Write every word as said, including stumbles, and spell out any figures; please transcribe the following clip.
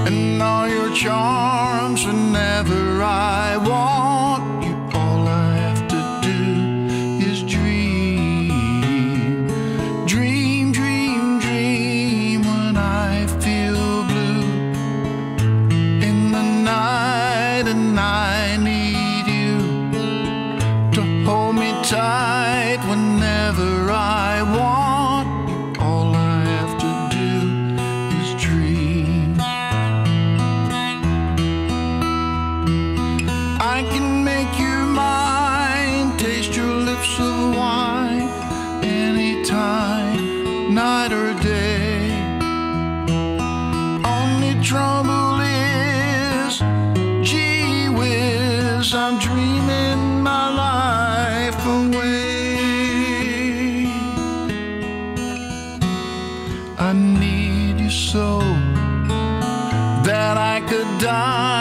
and all your charms whenever I want you. All I have to do is dream, dream, dream, dream when I feel blue in the night, and I need you to hold me tight whenever I want you. All I have to do is dream. I can make you mine, taste your lips of wine, anytime, night or day. Only trouble is, gee whiz, I'm dreaming my life away. I need you so that I could die